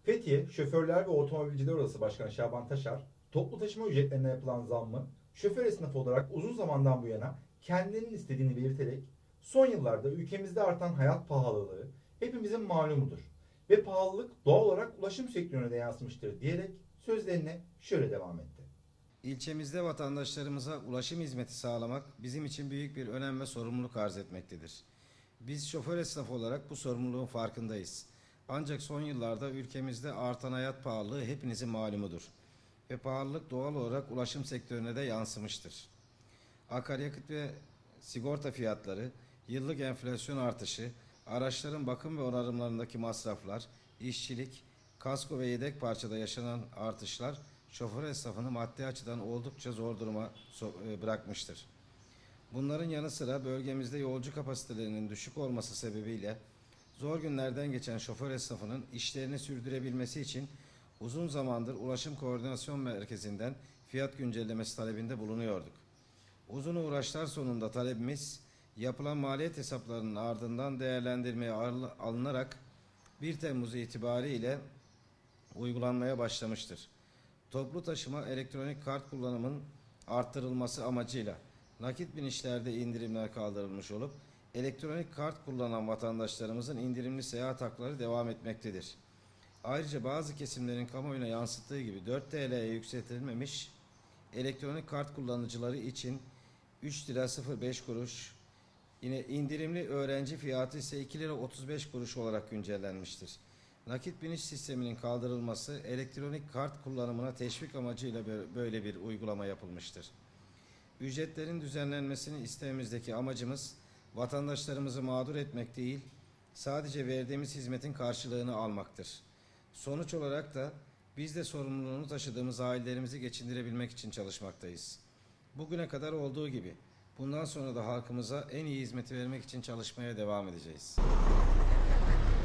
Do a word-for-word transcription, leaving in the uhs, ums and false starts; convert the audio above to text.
Fethiye Şoförler ve Otomobilciler Odası Başkanı Şaban Taşar, toplu taşıma ücretlerine yapılan zammı şoför esnafı olarak uzun zamandan bu yana kendinin istediğini belirterek son yıllarda ülkemizde artan hayat pahalılığı hepimizin malumudur ve pahalılık doğal olarak ulaşım sektörüne de yansımıştır diyerek sözlerine şöyle devam etti. İlçemizde vatandaşlarımıza ulaşım hizmeti sağlamak bizim için büyük bir önem ve sorumluluk arz etmektedir. Biz şoför esnafı olarak bu sorumluluğun farkındayız. Ancak son yıllarda ülkemizde artan hayat pahalılığı hepinizin malumudur. Ve pahalılık doğal olarak ulaşım sektörüne de yansımıştır. Akaryakıt ve sigorta fiyatları, yıllık enflasyon artışı, araçların bakım ve onarımlarındaki masraflar, işçilik, kasko ve yedek parçada yaşanan artışlar şoför esnafını maddi açıdan oldukça zor duruma bırakmıştır. Bunların yanı sıra bölgemizde yolcu kapasitelerinin düşük olması sebebiyle zor günlerden geçen şoför esnafının işlerini sürdürebilmesi için uzun zamandır Ulaşım Koordinasyon Merkezi'nden fiyat güncellemesi talebinde bulunuyorduk. Uzun uğraşlar sonunda talebimiz yapılan maliyet hesaplarının ardından değerlendirmeye alınarak bir Temmuz itibariyle uygulanmaya başlamıştır. Toplu taşıma elektronik kart kullanımının arttırılması amacıyla nakit binişlerde indirimler kaldırılmış olup elektronik kart kullanan vatandaşlarımızın indirimli seyahat hakları devam etmektedir. Ayrıca bazı kesimlerin kamuoyuna yansıttığı gibi dört T L'ye yükseltilmemiş elektronik kart kullanıcıları için üç lira sıfır beş kuruş, yine indirimli öğrenci fiyatı ise iki lira otuz beş kuruş olarak güncellenmiştir. Nakit biniş sisteminin kaldırılması elektronik kart kullanımına teşvik amacıyla böyle bir uygulama yapılmıştır. Ücretlerin düzenlenmesini istememizdeki amacımız vatandaşlarımızı mağdur etmek değil, sadece verdiğimiz hizmetin karşılığını almaktır. Sonuç olarak da biz de sorumluluğunu taşıdığımız ailelerimizi geçindirebilmek için çalışmaktayız. Bugüne kadar olduğu gibi bundan sonra da halkımıza en iyi hizmeti vermek için çalışmaya devam edeceğiz.